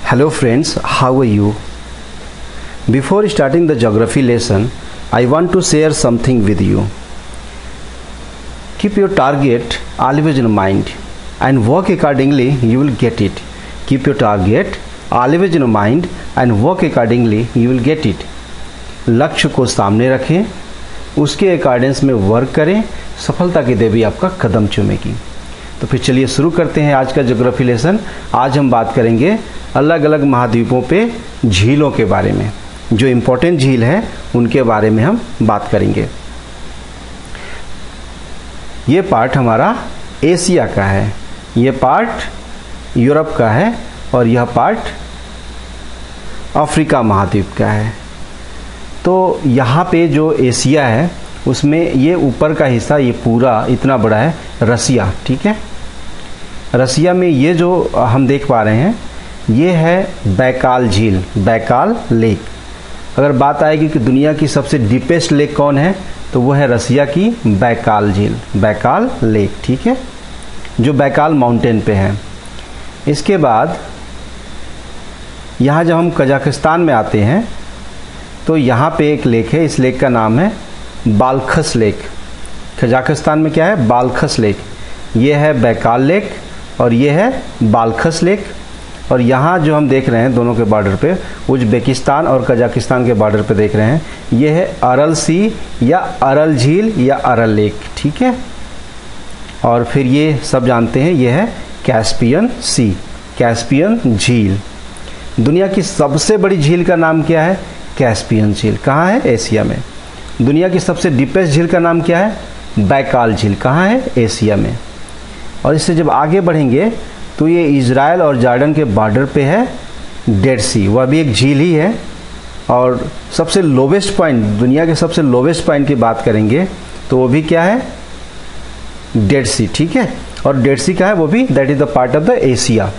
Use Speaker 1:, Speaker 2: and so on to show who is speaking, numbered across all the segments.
Speaker 1: Hello friends, how are you? Before starting the geography lesson, I want to share something with you. Keep your target always in mind and work accordingly, you will get it. Keep your target always in mind and work accordingly, you will get it. लक्ष्य को सामने रखें, उसके according में work करें, सफलता की देवी आपका कदम चूमेगी। तो फिर चलिए शुरू करते हैं आज का ज्योग्राफी लेसन। आज हम बात करेंगे अलग अलग महाद्वीपों पे झीलों के बारे में। जो इम्पोर्टेंट झील है उनके बारे में हम बात करेंगे। ये पार्ट हमारा एशिया का है, ये पार्ट यूरोप का है और यह पार्ट अफ्रीका महाद्वीप का है। तो यहाँ पे जो एशिया है उसमें ये ऊपर का हिस्सा, ये पूरा इतना बड़ा है रसिया, ठीक है। रसिया में ये जो हम देख पा रहे हैं ये है बैकाल झील, बैकाल लेक। अगर बात आएगी कि दुनिया की सबसे डीपेस्ट लेक कौन है, तो वो है रसिया की बैकाल झील, बैकाल लेक, ठीक है, जो बैकाल माउंटेन पे है। इसके बाद यहाँ जब हम कजाकिस्तान में आते हैं तो यहाँ पे एक लेक है, इस लेक का नाम है बालखस लेक। कजाकिस्तान में क्या है? Balkhash lake. ये है बैकाल लेक और ये है बालखस लेक। और यहाँ जो हम देख रहे हैं दोनों के बॉर्डर पे, उज्बेकिस्तान और कजाकिस्तान के बॉर्डर पे देख रहे हैं, ये है अरल सी या अरल झील या अरल लेक, ठीक है। और फिर ये सब जानते हैं ये है कैस्पियन सी, कैस्पियन झील। दुनिया की सबसे बड़ी झील का नाम क्या है? कैस्पियन झील। कहाँ है? एशिया में। दुनिया की सबसे डीपेस्ट झील का नाम क्या है? बैकाल झील। कहाँ है? एशिया में। और इससे जब आगे बढ़ेंगे तो ये इजराइल और जॉर्डन के बॉर्डर पे है डेड सी, वह भी एक झील ही है। और सबसे लोवेस्ट पॉइंट, दुनिया के सबसे लोवेस्ट पॉइंट की बात करेंगे तो वो भी क्या है? डेड सी, ठीक है। और डेड सी का है वो भी, that is the part of the Asia.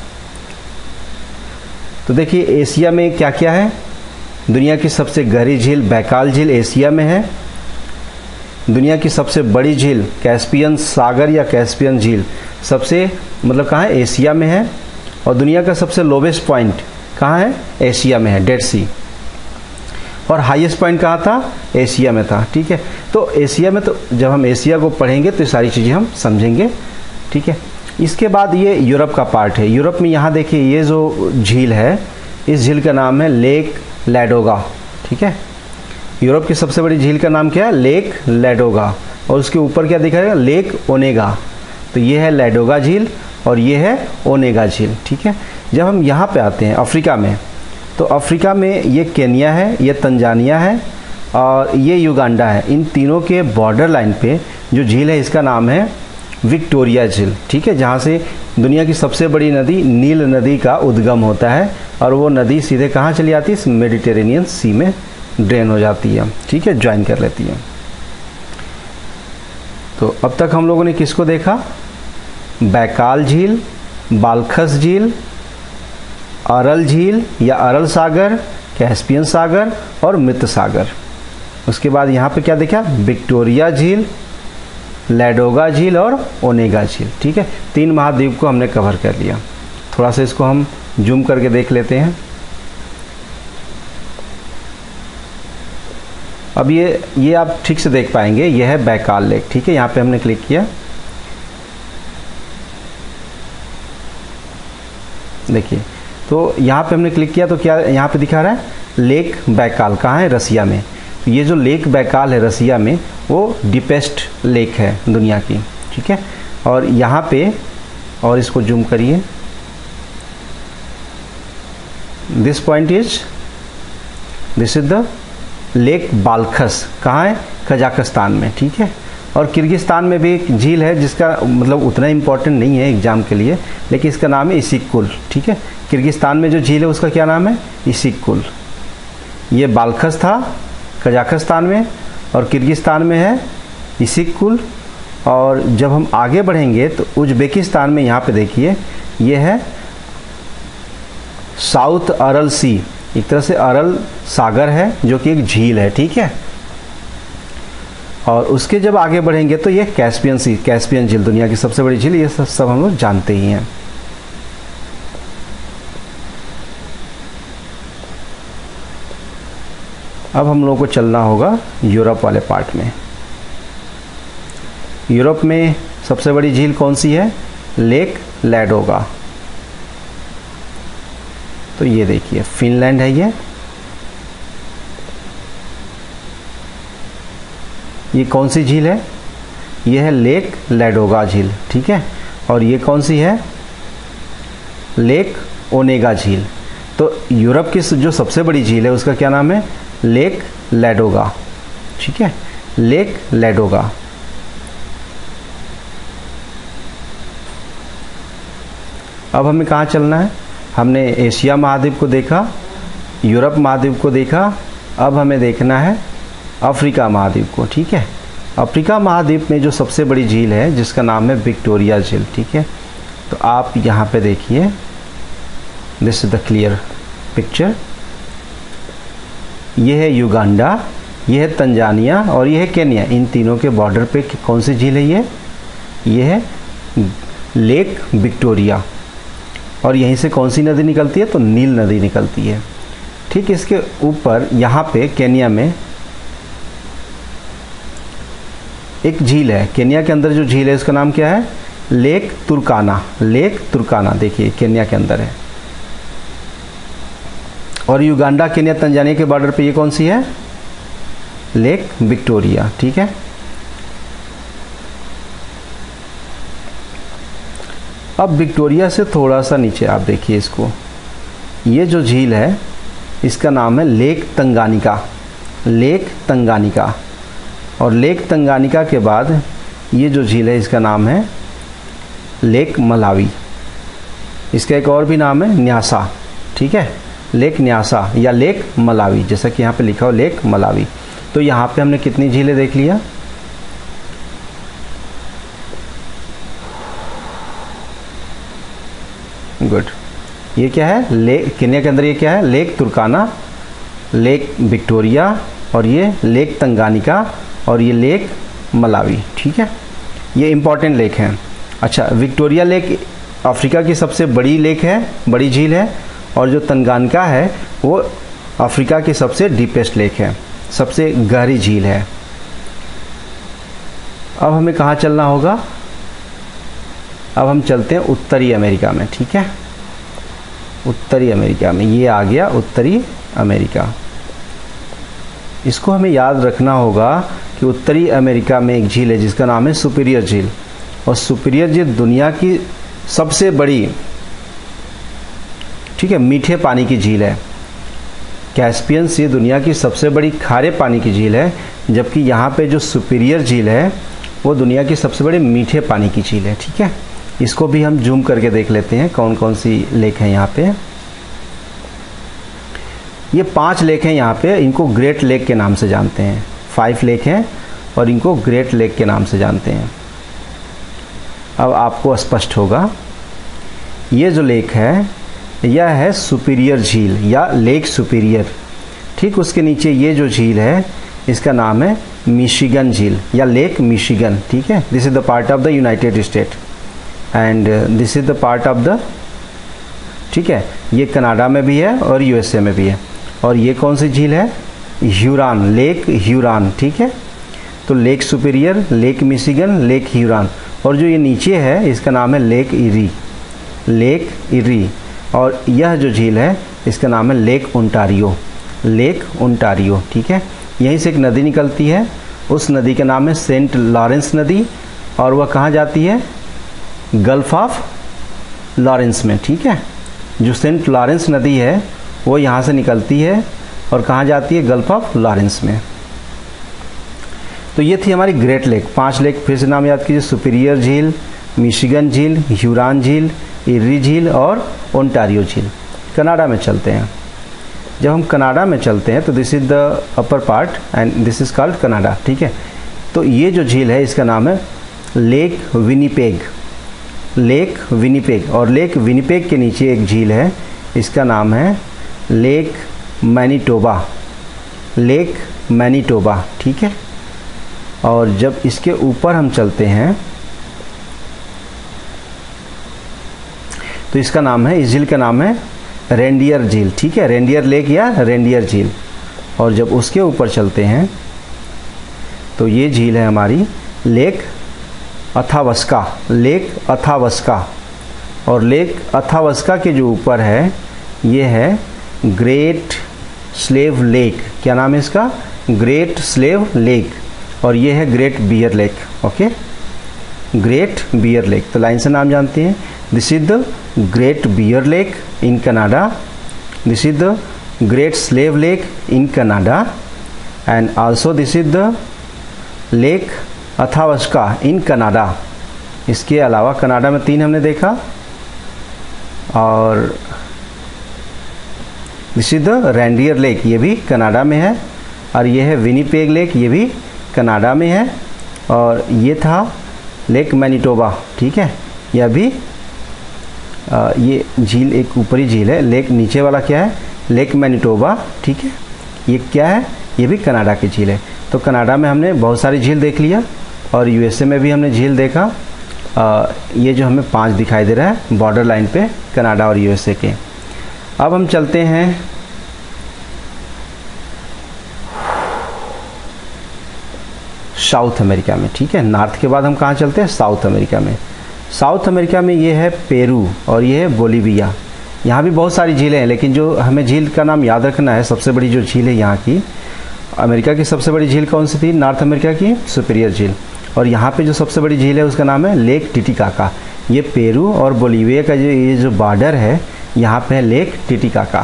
Speaker 1: तो देखिए एशिया में क्या क्या है। दुनिया की सबसे गहरी झील बैकाल झील एशिया में है। दुनिया की सबसे बड़ी झील कैस्पियन सागर या कैस्पियन झील सबसे कहाँ है? एशिया में है। और दुनिया का सबसे लोवेस्ट पॉइंट कहाँ है? एशिया में है, डेड सी। और हाईएस्ट पॉइंट कहाँ था? एशिया में था, ठीक है। तो एशिया में, तो जब हम एशिया को पढ़ेंगे तो ये सारी चीज़ें हम समझेंगे, ठीक है। इसके बाद ये यूरोप का पार्ट है। यूरोप में यहाँ देखिए ये जो झील है, इस झील का नाम है लेक लैडोगा, ठीक है। यूरोप की सबसे बड़ी झील का नाम क्या है? Lake Ladoga. और उसके ऊपर क्या दिखा है? Lake Onega. तो ये है लैडोगा झील और ये है ओनेगा झील, ठीक है। जब हम यहाँ पे आते हैं अफ्रीका में, तो अफ्रीका में ये केन्या है, ये तंजानिया है और ये युगांडा है। इन तीनों के बॉर्डर लाइन पे जो झील है इसका नाम है विक्टोरिया झील, ठीक है, जहाँ से दुनिया की सबसे बड़ी नदी नील नदी का उद्गम होता है। और वो नदी सीधे कहाँ चली आती है? मेडिटेरेनियन सी में ड्रेन हो जाती है, ठीक है, ज्वाइन कर लेती है। तो अब तक हम लोगों ने किसको देखा? बैकाल झील, बालखस झील, अरल झील या अरल सागर, कैस्पियन सागर और मृत सागर। उसके बाद यहाँ पे क्या देखा? विक्टोरिया झील, लैडोगा झील और ओनेगा झील, ठीक है। 3 महाद्वीप को हमने कवर कर लिया। थोड़ा सा इसको हम जूम करके देख लेते हैं। अब ये आप ठीक से देख पाएंगे, ये है बैकाल लेक, ठीक है। यहाँ पे हमने क्लिक किया, देखिए। तो यहाँ पे हमने क्लिक किया तो क्या यहाँ पे दिखा रहा है? Lake Baikal. कहाँ है? रसिया में। तो ये जो लेक बैकाल है रसिया में, वो डीपेस्ट लेक है दुनिया की, ठीक है। और यहाँ पे, और इसको जूम करिए, this point is, this is the Lake Balkhash. कहाँ है? कजाकिस्तान में, ठीक है। और किर्गिस्तान में भी एक झील है जिसका उतना इम्पोर्टेंट नहीं है एग्जाम के लिए, लेकिन इसका नाम है इसिक्कुल, ठीक है। किर्गिस्तान में जो झील है उसका क्या नाम है? इसिक्कुल। ये बालखस था कजाकिस्तान में और किर्गिस्तान में है इसिक्कुल। और जब हम आगे बढ़ेंगे तो उज्बेकिस्तान में यहाँ पे देखिए ये है साउथ अरल सी, एक तरह से अरल सागर है जो कि एक झील है, ठीक है। और उसके जब आगे बढ़ेंगे तो ये कैस्पियन सी, कैस्पियन झील दुनिया की सबसे बड़ी झील, ये सब हम लोग जानते ही हैं। अब हम लोगों को चलना होगा यूरोप वाले पार्ट में। यूरोप में सबसे बड़ी झील कौन सी है? Lake Ladoga. तो ये देखिए फिनलैंड है ये कौन सी झील है? ये है लेक लैडोगा झील, ठीक है। और ये कौन सी है? लेक ओनेगा झील। तो यूरोप की जो सबसे बड़ी झील है उसका क्या नाम है? लेक लैडोगा, ठीक है, लेक लैडोगा। अब हमें कहाँ चलना है? हमने एशिया महाद्वीप को देखा, यूरोप महाद्वीप को देखा, अब हमें देखना है अफ्रीका महाद्वीप को, ठीक है। अफ्रीका महाद्वीप में जो सबसे बड़ी झील है जिसका नाम है विक्टोरिया झील, ठीक है। तो आप यहाँ पे देखिए, this is the clear picture. ये है युगांडा, ये है तंजानिया और ये है केन्या। इन तीनों के बॉर्डर पे कौन सी झील है? ये है लेक विक्टोरिया। और यहीं से कौन सी नदी निकलती है? तो नील नदी निकलती है, ठीक। इसके ऊपर यहाँ पे केन्या में एक झील है। केन्या के अंदर जो झील है उसका नाम क्या है? लेक तुर्काना। लेक तुर्काना देखिए केन्या के अंदर है। और युगांडा, केन्या, तंजानिया के बॉर्डर पे ये कौन सी है? लेक विक्टोरिया, ठीक है। अब विक्टोरिया से थोड़ा सा नीचे आप देखिए इसको, ये जो झील है इसका नाम है लेक तंगानिका। लेक तंगानिका। और लेक तंगानिका के बाद ये जो झील है इसका नाम है लेक मलावी। इसका एक और भी नाम है न्यासा, ठीक है, लेक न्यासा या लेक मलावी, जैसा कि यहाँ पे लिखा हो लेक मलावी। तो यहाँ पे हमने कितनी झीलें देख लिया? गुड। ये क्या है? लेक केन्या के अंदर ये क्या है? लेक तुर्काना, लेक विक्टोरिया और ये लेक तंगानिका और ये लेक मलावी, ठीक है। ये इंपॉर्टेंट लेक हैं। अच्छा, विक्टोरिया लेक अफ्रीका की सबसे बड़ी लेक है, बड़ी झील है। और जो तंगानिका है वो अफ्रीका की सबसे डीपेस्ट लेक है, सबसे गहरी झील है। अब हमें कहाँ चलना होगा? अब हम चलते हैं उत्तरी अमेरिका में, ठीक है। उत्तरी अमेरिका में ये आ गया उत्तरी अमेरिका। इसको हमें याद रखना होगा कि उत्तरी अमेरिका में एक झील है जिसका नाम है सुपीरियर झील। और सुपीरियर झील दुनिया की सबसे बड़ी, ठीक है, मीठे पानी की झील है। कैस्पियन सी दुनिया की सबसे बड़ी खारे पानी की झील है, जबकि यहाँ पे जो सुपीरियर झील है वो दुनिया की सबसे बड़ी मीठे पानी की झील है, ठीक है। इसको भी हम जूम करके देख लेते हैं कौन कौन सी लेक हैं यहाँ पे। ये 5 लेक हैं यहाँ पे, इनको ग्रेट लेक के नाम से जानते हैं। 5 लेक हैं और इनको ग्रेट लेक के नाम से जानते हैं। अब आपको स्पष्ट होगा, ये जो लेक है यह है सुपीरियर झील या लेक सुपीरियर, ठीक। उसके नीचे ये जो झील है इसका नाम है मिशिगन झील या लेक मिशिगन, ठीक है। This is the part of the United State and this is the part of the, ठीक है, ये कनाडा में भी है और यूएसए में भी है। और ये कौन सी झील है? ह्यूरॉन, लेक ह्यूरॉन, ठीक है। तो Lake Superior, Lake Michigan, Lake Huron. और जो ये नीचे है इसका नाम है लेक इरी, लेक इरी। और यह जो झील है इसका नाम है लेक ओंटारियो, लेक ओंटारियो, ठीक है। यहीं से एक नदी निकलती है, उस नदी का नाम है सेंट लॉरेंस नदी और वह कहाँ जाती है? गल्फ ऑफ लॉरेंस में, ठीक है। जो सेंट लॉरेंस नदी है वो यहाँ से निकलती है और कहाँ जाती है? गल्फ ऑफ लॉरेंस में। तो ये थी हमारी ग्रेट लेक। 5 लेक फिर से नाम याद कीजिए, सुपीरियर झील, मिशिगन झील, ह्यूरॉन झील, इरी झील और ओंटारियो झील। कनाडा में चलते हैं। जब हम कनाडा में चलते हैं तो this is the upper part and this is called Canada, ठीक है। तो ये जो झील है इसका नाम है लेक विनिपेग, लेक विनिपेग। और लेक विनिपेग के नीचे एक झील है, इसका नाम है लेक मैनीटोबा, लेक मैनीटोबा, ठीक है। और जब इसके ऊपर हम चलते हैं तो इसका नाम है, इस झील का नाम है रेंडियर झील, ठीक है, रेंडियर लेक या रेंडियर झील। और जब उसके ऊपर चलते हैं तो ये झील है हमारी लेक अथावस्का। लेक अथावस्का, और लेक अथावस्का के जो ऊपर है ये है ग्रेट स्लेव लेक। क्या नाम है इसका? Great Slave Lake. और ये है Great Bear Lake. Okay, Great Bear Lake, तो लाइन से नाम जानते हैं। This is the Great Bear Lake in Canada, this is the Great Slave Lake in Canada, and also this is the Lake Athabasca in Canada. इसके अलावा Canada में 3 हमने देखा, और this is the Reindeer Lake, ये भी Canada में है, और ये है विनीपेग लेक, ये भी कनाडा में है, और ये था लेक मैनिटोबा। ठीक है, यह भी ये झील एक ऊपरी झील है। लेक नीचे वाला क्या है? Lake Manitoba. ठीक है, ये क्या है? ये भी कनाडा की झील है। तो कनाडा में हमने बहुत सारी झील देख लिया, और यूएसए में भी हमने झील देखा। ये जो हमें 5 दिखाई दे रहा है बॉर्डर लाइन पे कनाडा और यूएसए के। अब हम चलते हैं साउथ अमेरिका में। ठीक है, नॉर्थ के बाद हम कहाँ चलते हैं? साउथ अमेरिका में। साउथ अमेरिका में ये है पेरू और ये है बोलीविया। यहाँ भी बहुत सारी झीलें हैं, लेकिन जो हमें झील का नाम याद रखना है, सबसे बड़ी जो झील है यहाँ की, अमेरिका की सबसे बड़ी झील कौन सी थी? नॉर्थ अमेरिका की सुपीरियर झील। और यहाँ पे जो सबसे बड़ी झील है उसका नाम है लेक टिटिकाका। ये पेरू और बोलीविया का ये जो बॉर्डर है, यहाँ पे है लेक टिटिकाका।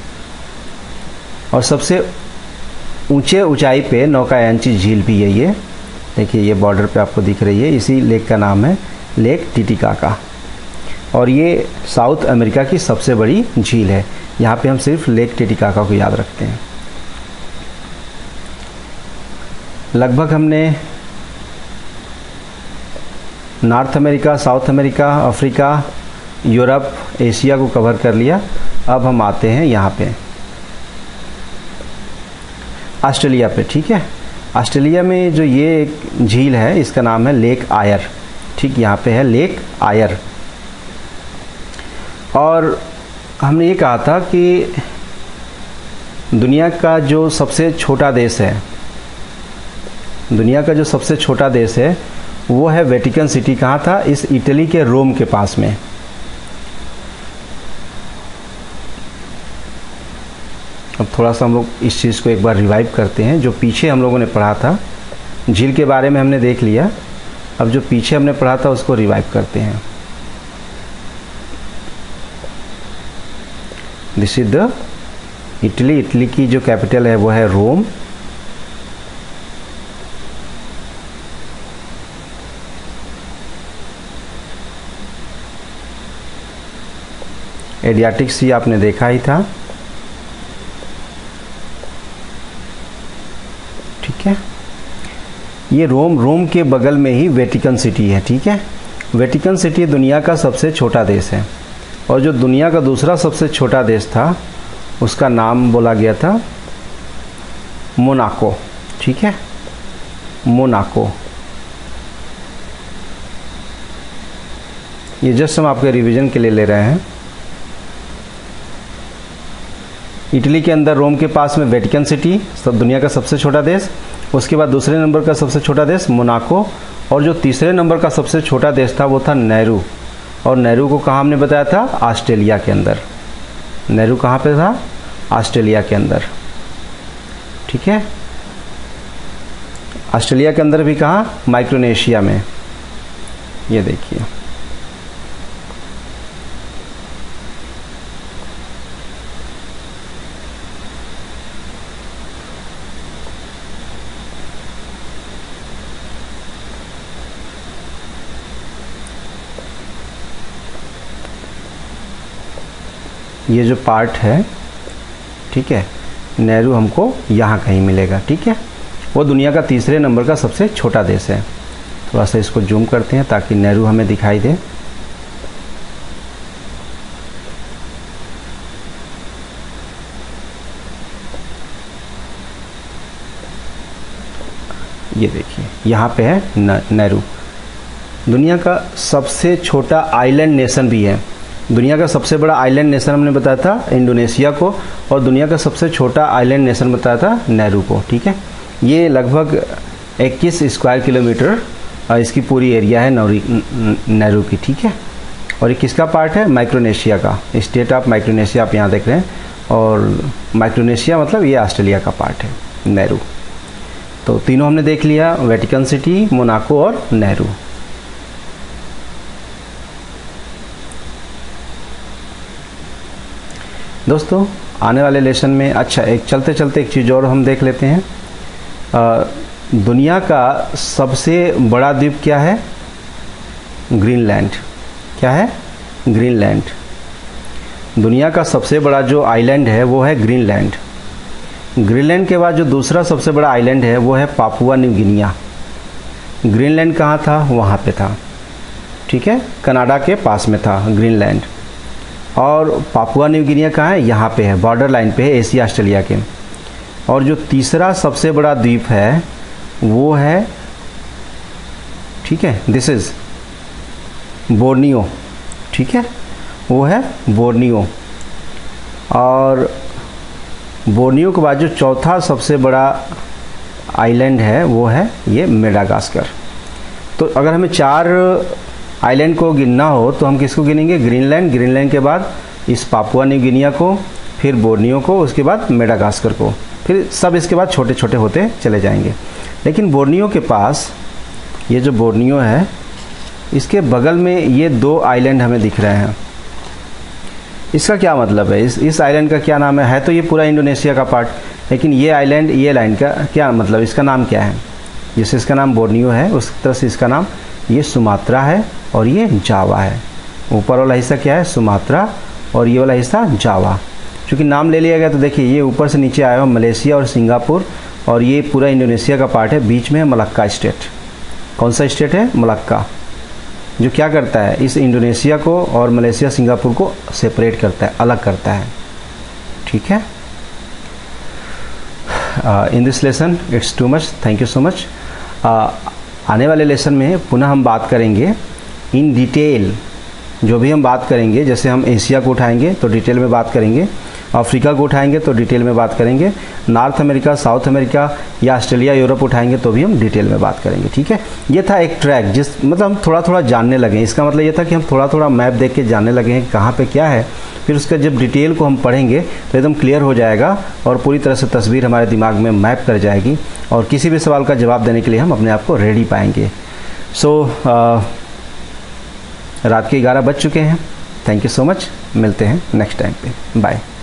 Speaker 1: और सबसे ऊंचे ऊंचाई पे नौकायंची झील भी है ये। देखिए ये बॉर्डर पे आपको दिख रही है, इसी लेक का नाम है लेक टिटिकाका। और ये साउथ अमेरिका की सबसे बड़ी झील है। यहाँ पे हम सिर्फ लेक टिटिकाका को याद रखते हैं। लगभग हमने North America, South America, Africa, Europe, Asia को कवर कर लिया। अब हम आते हैं यहाँ पे ऑस्ट्रेलिया पे। ठीक है, ऑस्ट्रेलिया में जो ये एक झील है इसका नाम है लेक आयर। ठीक, यहाँ पे है लेक आयर। और हमने ये कहा था कि दुनिया का जो सबसे छोटा देश है, दुनिया का जो सबसे छोटा देश है वो है वेटिकन सिटी। कहाँ था? इस इटली के रोम के पास में। अब थोड़ा सा हम लोग इस चीज़ को एक बार रिवाइव करते हैं। जो पीछे हम लोगों ने पढ़ा था, झील के बारे में हमने देख लिया, अब जो पीछे हमने पढ़ा था उसको रिवाइव करते हैं। This is the Italy. Italy की जो कैपिटल है वो है रोम। एडियाटिक सी आपने देखा ही था। ठीक है, ये रोम के बगल में ही वेटिकन सिटी है। ठीक है, वेटिकन सिटी दुनिया का सबसे छोटा देश है। और जो दुनिया का दूसरा सबसे छोटा देश था उसका नाम बोला गया था मोनाको। ठीक है, मोनाको। ये जस्ट हम आपके रिवीजन के लिए ले रहे हैं। इटली के अंदर रोम के पास में वेटिकन सिटी, सब दुनिया का सबसे छोटा देश। उसके बाद दूसरे नंबर का सबसे छोटा देश मोनाको, और जो तीसरे नंबर का सबसे छोटा देश था वो था नेहरू। और नेहरू को कहाँ हमने बताया था? ऑस्ट्रेलिया के अंदर। नेहरू कहाँ पे था? ऑस्ट्रेलिया के अंदर। ठीक है, ऑस्ट्रेलिया के अंदर भी कहाँ? माइक्रोनेशिया में। ये देखिए, ये जो पार्ट है, ठीक है, नेहरू हमको यहाँ कहीं मिलेगा। ठीक है, वो दुनिया का तीसरे नंबर का सबसे छोटा देश है। थोड़ा सा इसको जूम करते हैं ताकि नेहरू हमें दिखाई दे। ये देखिए यहाँ पे है नेहरू। दुनिया का सबसे छोटा आइलैंड नेशन भी है। दुनिया का सबसे बड़ा आइलैंड नेशन हमने बताया था इंडोनेशिया को, और दुनिया का सबसे छोटा आइलैंड नेशन बताया था नाuru को। ठीक है, ये लगभग 21 स्क्वायर किलोमीटर इसकी पूरी एरिया है नाuru की। ठीक है, और ये किसका पार्ट है? माइक्रोनेशिया का, स्टेट ऑफ माइक्रोनेशिया आप यहाँ देख रहे हैं, और माइक्रोनेशिया मतलब ये ऑस्ट्रेलिया का पार्ट है नाuru। तो तीनों हमने देख लिया, वेटिकन सिटी, मोनाको और नाuru। दोस्तों आने वाले लेसन में अच्छा एक चलते चलते एक चीज़ और हम देख लेते हैं। दुनिया का सबसे बड़ा द्वीप क्या है? ग्रीनलैंड। क्या है? ग्रीनलैंड। दुनिया का सबसे बड़ा जो आइलैंड है वो है ग्रीनलैंड। ग्रीनलैंड के बाद जो दूसरा सबसे बड़ा आइलैंड है वो है पापुआ न्यू गिनिया। ग्रीनलैंड कहाँ था? वहाँ पे था। ठीक है, कनाडा के पास में था ग्रीनलैंड। और पापुआ न्यू गिनिया कहाँ है? यहाँ पे है, बॉर्डर लाइन पे है एशिया ऑस्ट्रेलिया के। और जो तीसरा सबसे बड़ा द्वीप है वो है, ठीक है, दिस इज बोर्नियो। ठीक है, वो है बोर्नियो। और बोर्नियो के बाद जो चौथा सबसे बड़ा आइलैंड है वो है ये मेडागास्कर। तो अगर हमें 4 आइलैंड को गिनना हो तो हम किसको गिनेंगे? ग्रीनलैंड, ग्रीनलैंड के बाद इस पापुआ न्यू गिनिया को, फिर बोर्नियो को, उसके बाद मेडागास्कर को, फिर सब इसके बाद छोटे छोटे होते चले जाएंगे। लेकिन बोर्नियो के पास ये जो बोर्नियो है इसके बगल में ये 2 आइलैंड हमें दिख रहे हैं। इसका क्या मतलब है? इस आइलैंड का क्या नाम है? तो ये पूरा इंडोनेशिया का पार्ट, लेकिन ये आइलैंड, ये लाइन का क्या मतलब, इसका नाम क्या है? जैसे इसका नाम बोर्नियो है उस तरह से इसका नाम ये सुमात्रा है और ये जावा है। ऊपर वाला हिस्सा क्या है? सुमात्रा, और ये वाला हिस्सा जावा। चूँकि नाम ले लिया गया तो देखिए ये ऊपर से नीचे आया हुआ मलेशिया और सिंगापुर, और ये पूरा इंडोनेशिया का पार्ट है। बीच में है मलक्का स्टेट। कौन सा स्टेट है? मलक्का, जो क्या करता है इस इंडोनेशिया को और मलेशिया सिंगापुर को सेपरेट करता है, अलग करता है। ठीक है, in this lesson it's too much, thank you so much. आने वाले लेसन में पुनः हम बात करेंगे इन डिटेल। जो भी हम बात करेंगे, जैसे हम एशिया को उठाएंगे तो डिटेल में बात करेंगे, अफ्रीका को उठाएंगे तो डिटेल में बात करेंगे, नॉर्थ अमेरिका, साउथ अमेरिका या ऑस्ट्रेलिया, यूरोप उठाएंगे तो भी हम डिटेल में बात करेंगे। ठीक है, ये था एक ट्रैक, जिस मतलब हम थोड़ा थोड़ा जानने लगे। इसका मतलब ये था कि हम थोड़ा थोड़ा मैप देख के जानने लगे हैं कहाँ पे क्या है। फिर उसका जब डिटेल को हम पढ़ेंगे तो एकदम क्लियर हो जाएगा और पूरी तरह से तस्वीर हमारे दिमाग में मैप कर जाएगी, और किसी भी सवाल का जवाब देने के लिए हम अपने आप को रेडी पाएंगे। रात के 11 बज चुके हैं। थैंक यू सो मच, मिलते हैं नेक्स्ट टाइम पे, बाय।